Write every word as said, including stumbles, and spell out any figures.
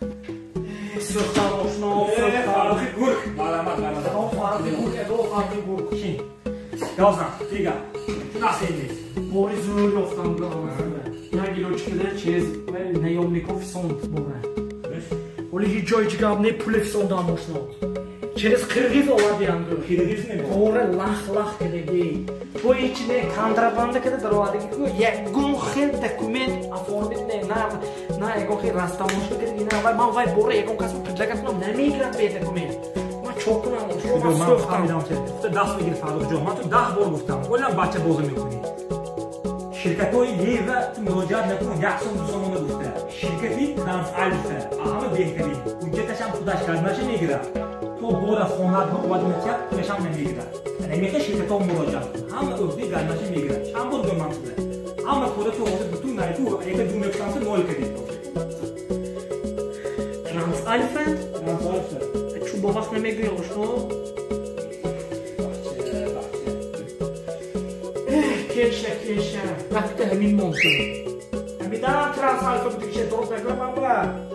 Sırtlar boşuna ol, sırtlar. Farkı gurk. Malamat, malamat. O farkı gurk, edo farkı gurk. Kim? Yazdan, figa. Nasıl indeyiz? Boris Zuryov'dan da anasını. Ya giloçkide çez ve Neyomnikov son bora. Oli hiç joy çıkab ne pulef sondan boşuna ol. Через Kırgız oladı yandı. Kırgız ne bu? Doğru lah lah kedegi. Bu içine kontrabanda kede darvadı ki yakun xel dokument aformit ne na na yakun xel rastamoshlu kede ina vay man vay bora yakun kasm pidlagat no ne migrat be dokument. Ma çok namoş. Şu man hamidam ki. Dast bigir fark jo. Man tu dah bor guftam. Ola bacha bozu mikuni. Şirkatoy leva müracaat nakun yaksun sonuna gufta. Şirketi trans alfa. Ama behterin. Hüccetasham xudash karmashi migra. تو بودا خونات ها واد میکرد نشان نمیگیره یعنی میگه شرکت ها مراجعه همه اردی گرماشی میگیره چند بار دو منطقه اما خود تو وقت تو نه تو اگه دو نفسانس نول کردید Trans alfa trans alfa چون باباس نمیگیره شو کشه کشه وقت همین ممکن همین دارم ترانس alfa بودی که تو بگم بابا